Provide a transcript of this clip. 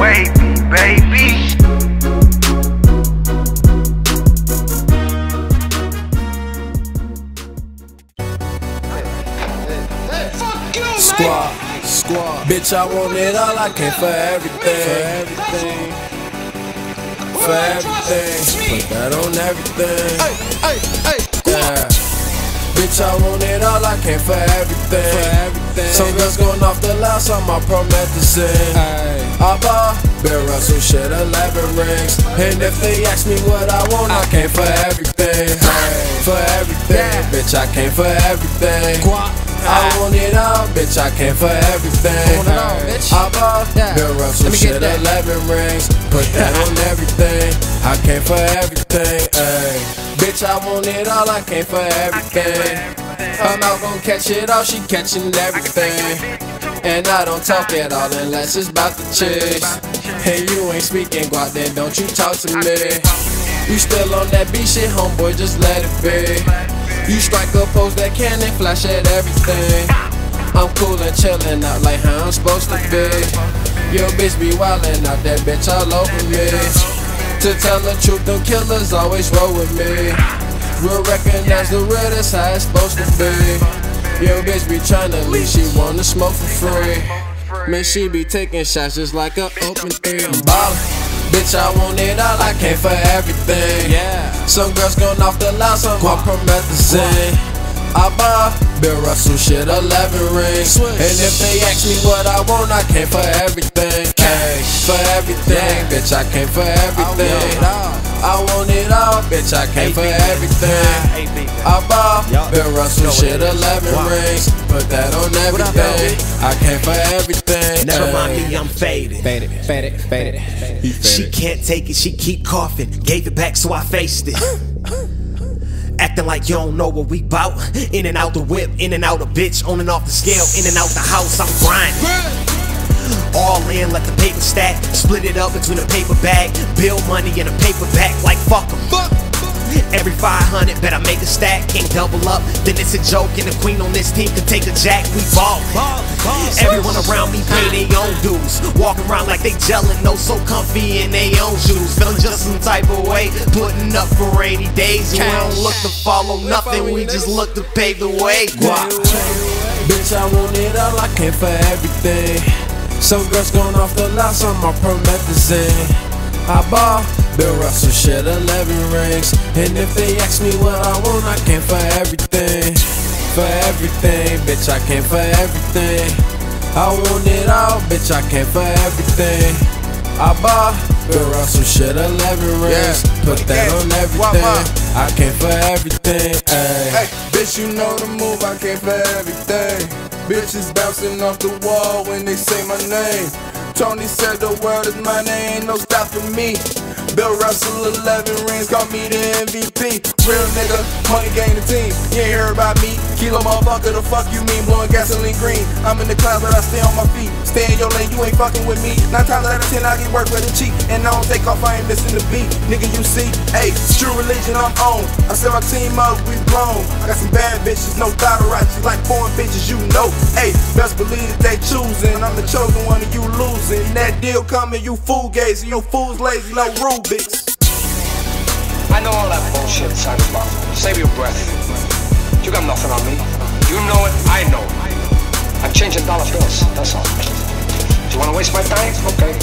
gravy, baby. Squad, bitch, I want it all, I came for everything. For everything, put that on everything. Yeah. Bitch, I want it all, I came for everything. Some girls going off the loud, some are promethazine. I bought Bill Russell shit, 11 rings. And if they ask me what I want, I came for everything. For everything, bitch, I came for everything. I want it all, bitch, I came for everything. I bought Bill Russell shit, 11 rings. Put that on everything, I came for everything, ayy. Bitch, I want it all, I came for everything. I'm out gon' catch it all, she catching everything. And I don't talk at all unless it's about the chicks. And you ain't speaking guap, then don't you talk to me. You still on that beat shit, homeboy, just let it be. You strike a pose that cannon, flash at everything. I'm cool and chillin' out like how I'm supposed to be. Yo bitch be wildin' out, that bitch all over me. To tell the truth, them killers always roll with me. Real recognize the real, that's how it's supposed to be. Yo bitch be tryna leave, she wanna smoke for free. Man, she be taking shots just like an open three. I'm ballin', bitch, I want it all, I came for everything. Some girls going off the loud, some on promethazine. I bought Bill Russell shit, 11 rings. And if they ask me what I want, I came for everything. Ay, for everything, bitch, I came for everything. I want it all, bitch, I came for everything. I bought Bill Russell shit, 11 rings. Put that on everything, I came for everything. Never mind me, I'm faded. Faded. She can't take it, she keep coughing. Gave it back, so I faced it. Acting like you don't know what we bout. In and out the whip, in and out a bitch. On and off the scale, in and out the house, I'm grinding. All in, let the paper stack. Split it up between a paper bag. Bill money in a paper bag, like fuck 'em. Every 500, bet I make a stack. Can't double up, then it's a joke. And the queen on this team can take a jack. We ball. Everyone around me pay their own dues. Walking around like they gelling, no so comfy in their own shoes. Feeling just some type of way, putting up for rainy days. We don't look to follow nothing, we just look to pave the way. Bitch, I want it all, I came for everything. Some girls going off the lot, some are promethazine. I bought Bill Russell shit, 11 rings. And if they ask me what I want, I came for everything. For everything, bitch, I came for everything. I want it all, bitch, I came for everything. I bought Bill Russell shit, 11 rings. Put that on everything, I came for everything. Hey, bitch, you know the move, I came for everything. Bitches bouncing off the wall when they say my name. Tony said the world is mine, there ain't no stopping me. Bill Russell, 11 rings, call me the MVP. Real nigga, money game the team. You ain't heard about me. Kilo motherfucker, the fuck you mean? Blowing gasoline green. I'm in the clouds, but I stay on my feet. Stay in your lane, you ain't fucking with me. 9 times out of 10, I get work with a cheat. And I don't take off, I ain't missing the beat. Nigga, you see, hey, true religion, I'm on. I set my team up, we blown. I got some bad bitches, no thought of righteous, like foreign bitches, you know. Hey, best believe that they choosing. I'm the chosen one and you losing. That deal coming, you fool gaze, you fools lazy, no Rubik's. I know all that bullshit, son. Save your breath. You got nothing on me. You know it, I know it. I'm changing dollar bills, that's all. Do you wanna waste my time? Okay.